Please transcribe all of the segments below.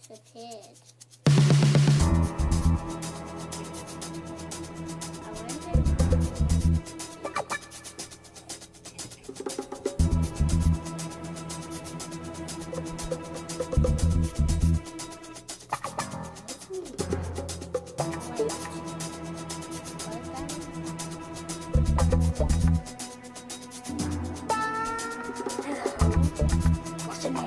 disappeared. What's your name?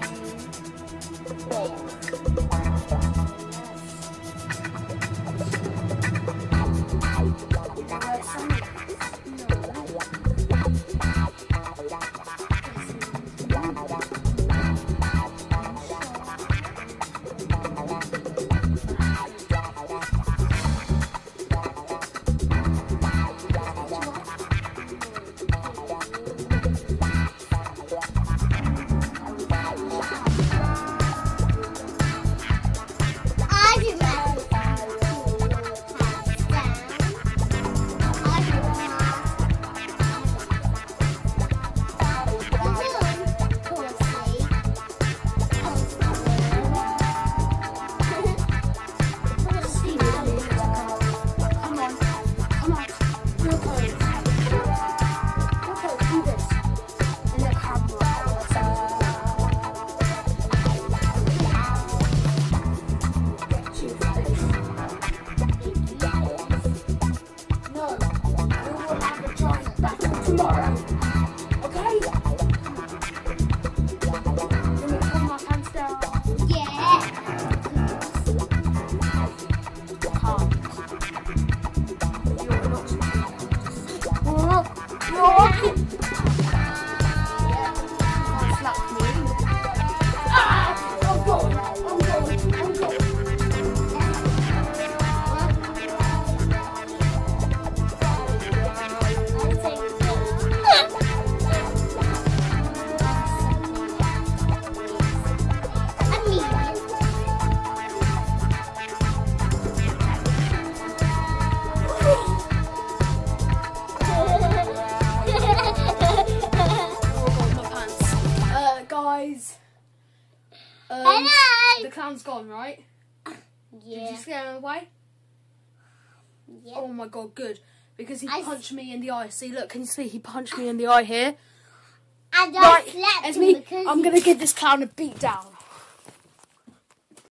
Tomorrow, okay? Can we pull my pants down? Yeah. Can't. You're not Can't slap me. I'm going. Guys, Hello. the clown's gone, right? Yeah. Did you scare him away? Yeah. Oh my god, good. Because he I punched me in the eye. See, look, can you see? He punched me in the eye here. And I Right, slept Esme, because I'm going to give this clown a beat down.